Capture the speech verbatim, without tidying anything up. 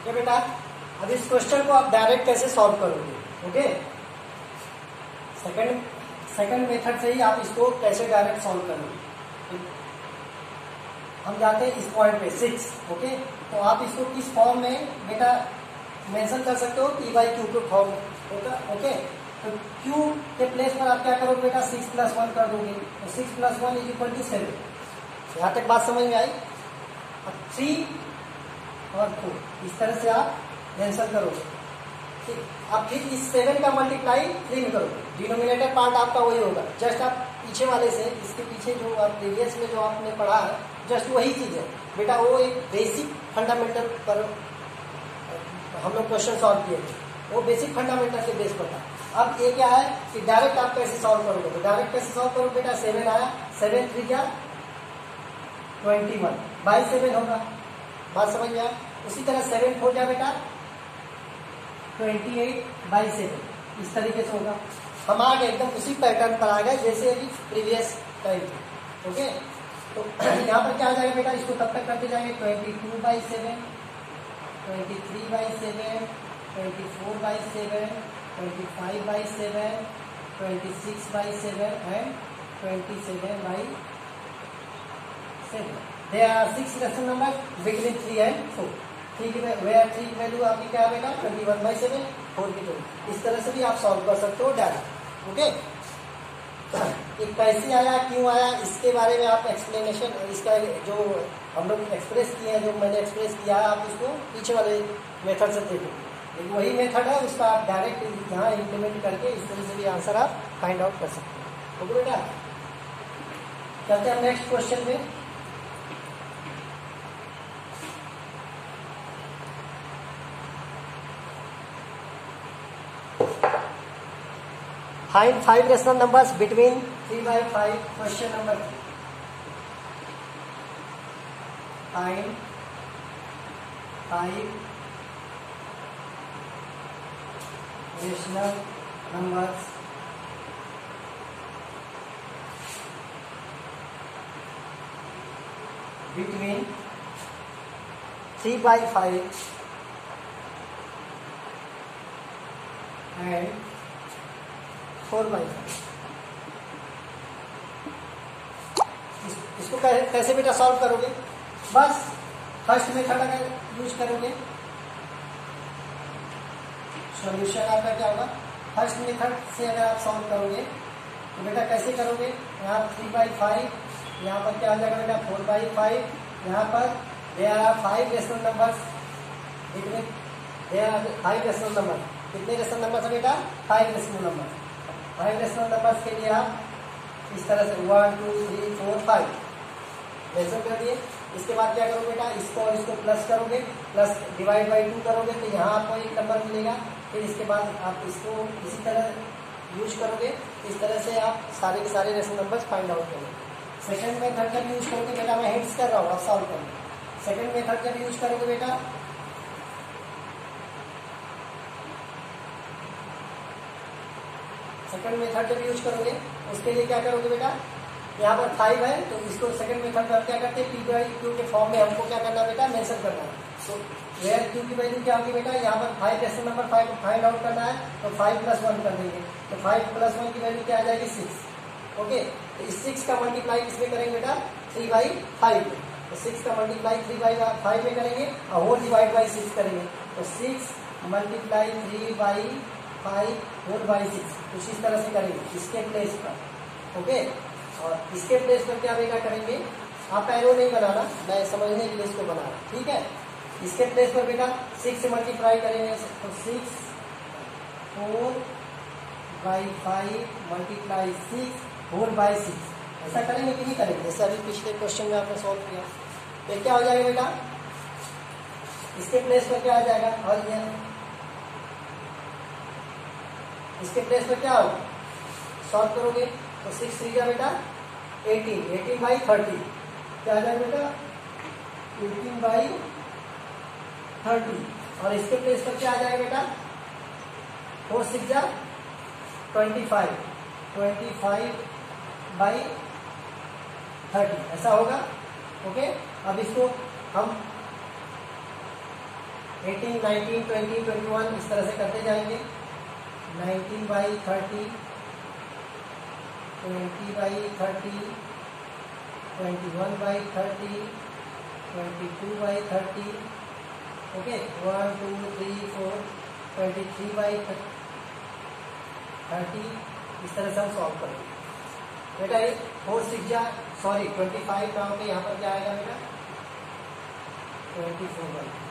Okay बेटा, अब इस क्वेश्चन को आप डायरेक्ट कैसे सॉल्व करोगे? ओके, सेकंड सेकंड मेथड से ही आप इसको कैसे डायरेक्ट सॉल्व करोगे। हम जाते हैं इस पॉइंट पे सिक्स। ओके, तो आप इसको किस फॉर्म में बेटा मेंशन कर सकते हो? पी बाई क्यू के फॉर्म में। ओके, तो क्यू के प्लेस पर आप क्या करोगे बेटा? सिक्स प्लस वन कर दोगे, तो six plus one is equal to seven. यहाँ तक बात समझ में आई? अब थ्री और फोर इस तरह से आप मेंशन करोगे। ठीक, अब फिर इस सेवन का मल्टीप्लाई थ्री में करोगे, डिनोमिनेटर पार्ट आपका वही होगा। जस्ट आप पीछे वाले से, इसके पीछे जो आप प्रीवियस में जो आपने पढ़ा है, जस्ट वही चीज है बेटा। वो एक बेसिक फंडामेंटल पर हम लोग क्वेश्चन सॉल्व किए थे, वो बेसिक फंडामेंटल के बेस पर था। अब ये क्या है कि डायरेक्ट आप कैसे सॉल्व करोगे? तो डायरेक्ट कैसे सॉल्व करोगे बेटा? सेवन आया, सेवन थ्री क्या ट्वेंटी वन बाई सेवन होगा। बात समझ में आया? उसी तरह सेवन फोर क्या बेटा? ट्वेंटी एट बाई सेवन, इस तरीके से होगा। हम आ गए एकदम उसी पैटर्न पर आ गए जैसे अभी प्रीवियस टाइम थे। ओके, तो यहाँ पर क्या आ जाएगा बेटा? इसको तब तक करते जाएंगे। Twenty two by seven, twenty three by seven, twenty four by seven, twenty five by seven, twenty six by seven and twenty seven by seven. There are six rational number between three and four. Three की where three की value आपकी क्या बेटा? Twenty one by seven, four की twenty. इस तरह से भी आप सॉल्व कर सकते हो डायरेक्ट। ओके, ये कैसे आया, क्यों आया, इसके बारे में आप एक्सप्लेनेशन, इसका जो हम लोग एक्सप्रेस किए हैं, जो मैंने एक्सप्रेस किया है, आप इसको पीछे वाले मेथड से देखो। लेकिन वही मेथड है, उसका आप डायरेक्ट यहाँ इम्प्लीमेंट करके इस तरह से भी आंसर आप फाइंड आउट कर सकते हो। ओके बेटा, चलते हैं नेक्स्ट क्वेश्चन में। Find five rational numbers between three by five. Question number three. Find five rational numbers between three by five and four by five. इसको कैसे बेटा सॉल्व करोगे? बस फर्स्ट मेथड अगर यूज करोगे, सॉल्यूशन आपका क्या होगा? फर्स्ट मेथड से अगर आप सॉल्व करोगे तो बेटा कैसे करोगे? यहाँ थ्री बाई फाइव, यहाँ पर क्या आ जाएगा बेटा? Four by five. यहाँ पर there are five rational numbers between, there are five rational number. कितने रेशनल नंबर है बेटा? Five rational number. Five rational numbers के लिए आप इस तरह से one two three four five mention कर दिए। इसके बाद क्या करोगे बेटा? इसको और इसको प्लस करोगे, प्लस डिवाइड बाई टू करोगे तो यहाँ आपको एक नंबर मिलेगा। फिर इसके बाद आप इसको इसी तरह यूज करोगे। इस तरह से आप सारे के सारे रेशनल नंबर्स फाइंड आउट करोगे। सेकंड मेथड जब यूज करोगे बेटा, मैं हिंट्स कर रहा हूँ, आप सॉल्व करोगे। सेकंड मेथड जब यूज करोगे बेटा, सेकंड मेथड जब यूज करोगे उसके लिए क्या करोगे बेटा? यहाँ पर फाइव है तो इसको सेकंड मेथड में क्या करते हैं? पी बाई क्यू के फॉर्म में हमको क्या करना बेटा? मेंशन करना है। तो वेयर क्यू की वैल्यू क्या होगी बेटा? यहाँ पर five rational number five find out करना है तो फाइव प्लस वन कर देंगे। तो फाइव प्लस वन की वैल्यू क्या आ जाएगी? सिक्स। ओके, तो इस सिक्स का मल्टीप्लाई किसमें करेंगे बेटा? थ्री बाई फाइव में। तो सिक्स का मल्टीप्लाई थ्री बाई फाइव में करेंगे और होल डिवाइड बाई सिक्स करेंगे। तो six multiply three by five whole by six, कुछ इस तरह से करेंगे इसके प्लेस पर। ओके, और इसके प्लेस पर क्या बेटा करेंगे? आप एरो नहीं बनाना, मैं समझने के लिए इसको बना रहा, ठीक है। इसके प्लेस पर बेटा सिक्स से मल्टीप्लाई करेंगे तो six four by five multiply six whole by six. ऐसा करेंगे कि नहीं करेंगे? जैसे अभी पिछले क्वेश्चन में आपने सॉल्व किया। तो क्या हो जाएगा बेटा? इसके प्लेस पर क्या आ जाएगा? और ये इसके प्लेस पर क्या होगा? सॉल्व करोगे तो सिक्स थ्री का बेटा एटीन, एटीन बाई थर्टी क्या आ जाएगा बेटा? Eighteen by thirty. और इसके प्लेस पर क्या आ जाएगा बेटा? फोर सिक्स जा twenty five, twenty five by thirty, ऐसा होगा। ओके, अब इसको हम eighteen, nineteen, twenty, twenty one इस तरह से करते जाएंगे। Nineteen by thirty, twenty by thirty, twenty one by thirty, twenty two by thirty, okay, one two three four, twenty three by thirty, इस तरह से हम सॉल्व करेंगे बेटा। ये फोर सिक्स जा सॉरी ट्वेंटी फाइव नाउ के यहाँ पर क्या आएगा बेटा, ट्वेंटी फोर बाई